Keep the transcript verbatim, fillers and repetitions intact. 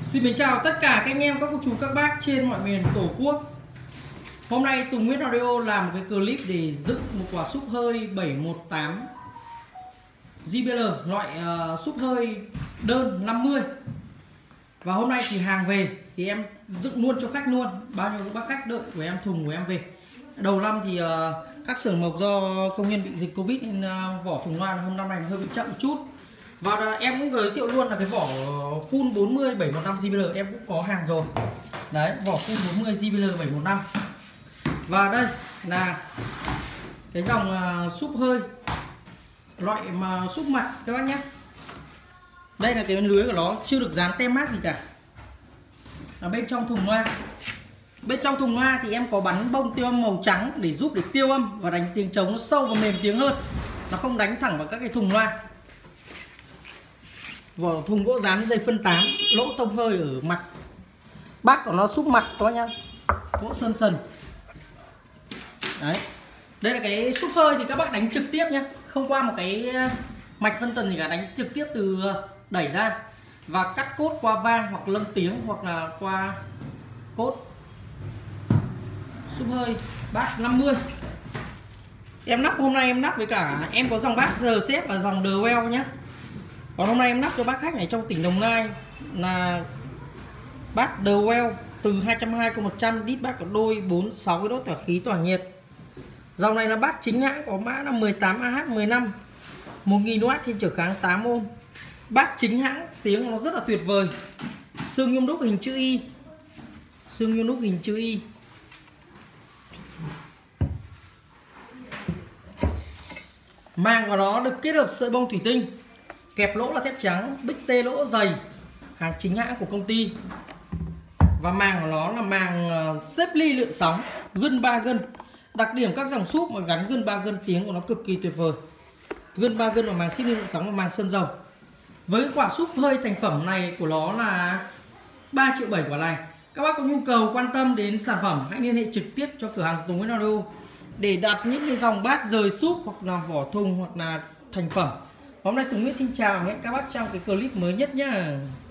Xin mến chào tất cả các anh em, các cô chú, các bác trên mọi miền Tổ quốc. Hôm nay Tùng Nguyễn Audio làm một cái clip để dựng một quả súp hơi bảy một tám gi bê lờ, loại uh, súp hơi đơn năm mươi. Và hôm nay thì hàng về thì em dựng luôn cho khách luôn. Bao nhiêu các bác khách đợi của em, thùng của em về. Đầu năm thì uh, các xưởng mộc do công nhân bị dịch Covid nên uh, vỏ thùng loa hôm năm này hơi bị chậm một chút. Và em cũng giới thiệu luôn là cái vỏ full bốn mươi bảy một năm gi bê lờ em cũng có hàng rồi. Đấy, vỏ full bốn mươi gi bê lờ bảy một năm. Và đây là cái dòng uh, súp hơi, loại mà súp mặt các bác nhé. Đây là cái lưới của nó chưa được dán tem mác gì cả. Ở bên trong thùng loa, bên trong thùng loa thì em có bắn bông tiêu âm màu trắng để giúp để tiêu âm và đánh tiếng trống nó sâu và mềm tiếng hơn, nó không đánh thẳng vào các cái thùng loa. Vỏ thùng gỗ dán dây phân tám, lỗ tông hơi ở mặt bát của nó súp mặt các bác nhá, gỗ sơn sần. Đấy, đây là cái súp hơi thì các bác đánh trực tiếp nhé, không qua một cái mạch phân tần gì cả, đánh trực tiếp từ đẩy ra và cắt cốt qua va hoặc lâng tiếng hoặc là qua cốt. Súp hơi bát năm mươi. Em nắp hôm nay em nắp với cả em có dòng bát rờ xếp và dòng The Well nhé. Còn hôm nay em nắp cho bác khách này trong tỉnh Đồng Nai là bát The Well từ hai trăm hai mươi một trăm, đít bát có đôi bốn sáu cái đốt tỏa khí tỏa nhiệt. Dòng này là bát chính hãng, có mã là mười tám A H mười lăm, một nghìn oát trên trở kháng tám ôm. Bát chính hãng, tiếng nó rất là tuyệt vời. Xương nhôm đúc hình chữ Y. Xương nhôm đúc hình chữ Y. Màng của nó được kết hợp sợi bông thủy tinh, kẹp lỗ là thép trắng, bích tê lỗ dày, hàng chính hãng của công ty. Và màng của nó là màng xếp ly lượn sóng, gân ba gân. Đặc điểm các dòng súp mà gắn gân ba gân, tiếng của nó cực kỳ tuyệt vời. Gân ba gân và màng xếp ly lượn sóng và màng sơn dầu. Với cái quả súp hơi thành phẩm này của nó là ba triệu bảy quả này. Các bác có nhu cầu quan tâm đến sản phẩm hãy liên hệ trực tiếp cho cửa hàng Tùng Nguyễn Audio để đặt những cái dòng bát rời súp hoặc là vỏ thùng hoặc là thành phẩm. Hôm nay Tùng Nguyễn xin chào và hẹn các bác trong cái clip mới nhất nhá.